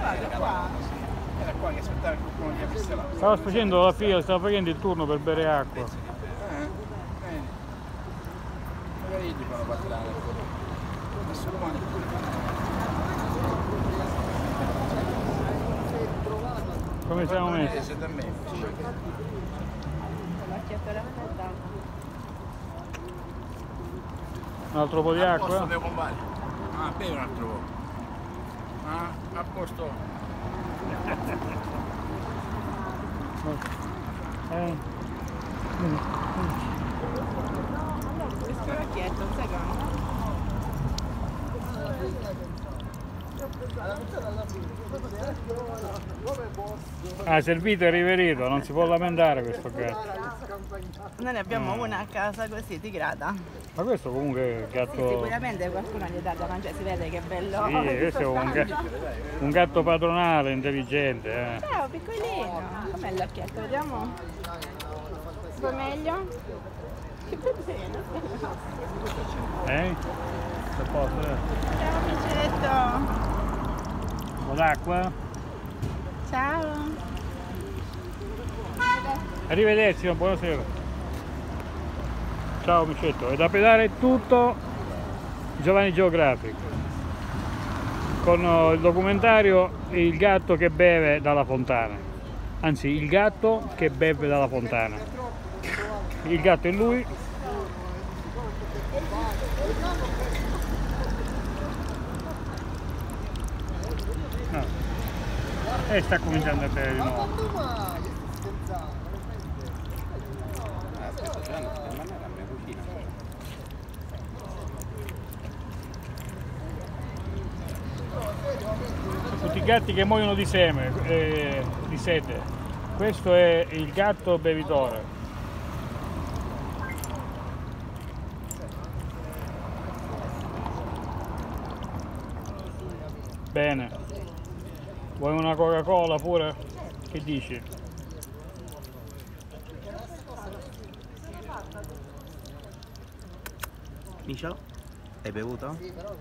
Era qua che aspettava che qualcuno gli aprisse là. Stava facendo la fila, stava facendo il turno per bere acqua. Magari gli fanno parlare. Nessuno mai. Come siamo messi? Siete a me. Un altro po' di acqua? A posto devo bombare. Ah, bevi un altro po'. Ah, a posto. Questo vecchietto, sai che Ah, servito e riverito, non si può lamentare questo gatto. noi ne abbiamo una a casa così, tigrata. Ma questo comunque è un Sì, gatto... sicuramente qualcuno gli dà da mangiare, si vede che è bello. Sì, questo è un gatto padronale, intelligente. Ciao piccolino, com'è l'occhietto? Vediamo. Un po' meglio? Che bellino. A posto, Ciao Micetto. Un po' d'acqua? Ciao. Arrivederci, buonasera. Ciao Micetto, e da pedare è tutto Giovanni Geografico con il documentario Il gatto che beve dalla fontana, anzi il gatto che beve dalla fontana. Il gatto è lui. No. E sta cominciando a bere di nuovo. Tutti i gatti che muoiono di di sete. Questo è il gatto bevitore. Bene. Vuoi una Coca-Cola pure? Che dici? Micio? Hai bevuto?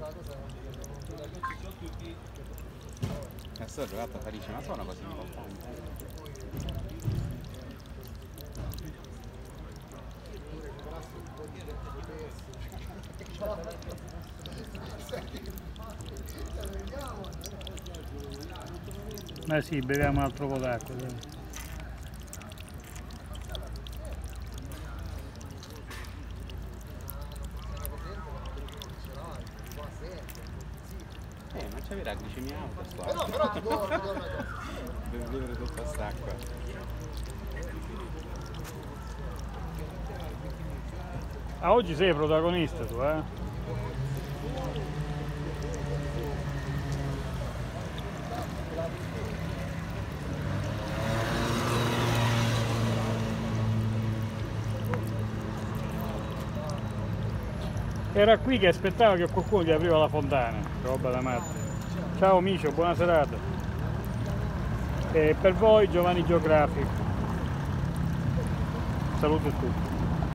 Adesso ho giocato a Parigi, ma sono così importanti. Ma sì, beviamo un altro po' d'acqua. Non c'è la glicemia alta qua. Devo bere tutta quest'acqua. Ah, oggi sei protagonista tu, eh? Era qui che aspettava che qualcuno gli apriva la fontana, roba da matti. Ciao Micio, buona serata. E per voi Giovanni Geografico. Saluto a tutti.